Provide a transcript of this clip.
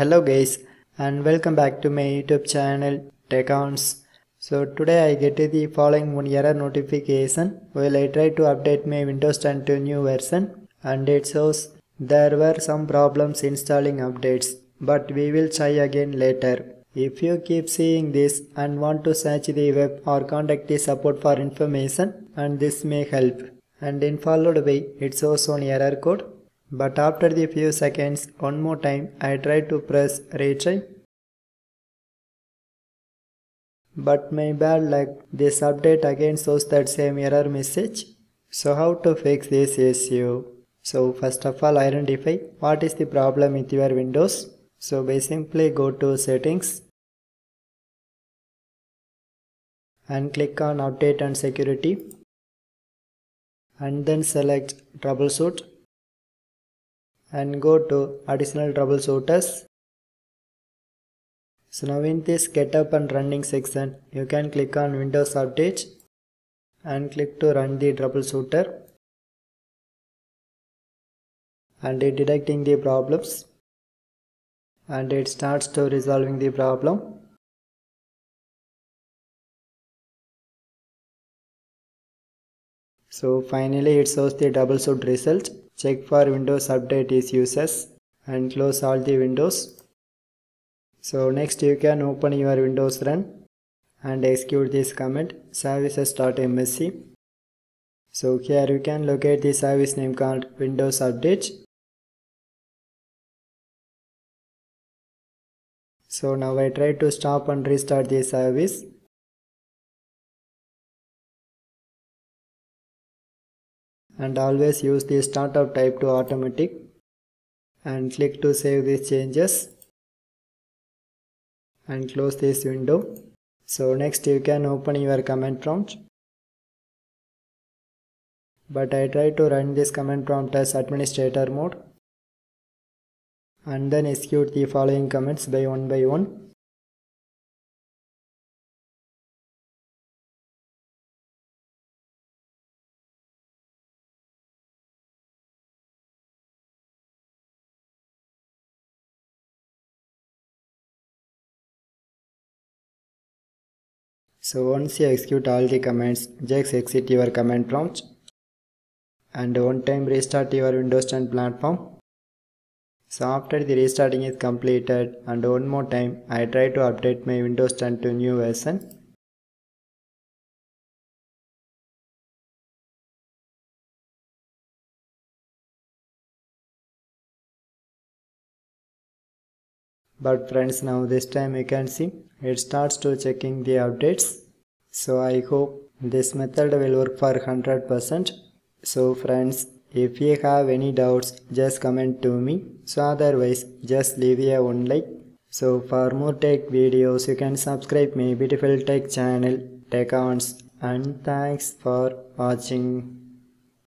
Hello guys and welcome back to my YouTube channel Accounts. So today I get the following one error notification while I try to update my Windows 10 to new version, and it shows there were some problems installing updates, but we will try again later. If you keep seeing this and want to search the web or contact the support for information, and this may help. And in followed by it shows on error code. But after the few seconds, one more time I try to press retry. But my bad luck, this update again shows that same error message. So how to fix this issue? So first of all, identify what is the problem with your Windows. So by simply go to settings and click on update and security, and then select troubleshoot and go to additional troubleshooters. So now in this get up and running section, you can click on Windows Update and click to run the troubleshooter, and it detecting the problems and it starts to resolving the problem. So finally it shows the troubleshoot result. Check for Windows Update is uses and close all the windows. So next you can open your Windows Run and execute this command services.msc. So here you can locate the service name called Windows Update. So now I try to stop and restart the service. And always use the startup type to automatic and click to save these changes and close this window. So next you can open your command prompt, but I try to run this command prompt as administrator mode and then execute the following commands by one. So once you execute all the commands, just exit your command prompt and one time restart your Windows 10 platform. So after the restarting is completed and one more time I try to update my Windows 10 to new version. But friends, now this time you can see it starts to checking the updates. So I hope this method will work for 100%. So friends, if you have any doubts, just comment to me. So otherwise, just leave a one like. So for more tech videos, you can subscribe my beautiful tech channel, Tech Accounts, and thanks for watching.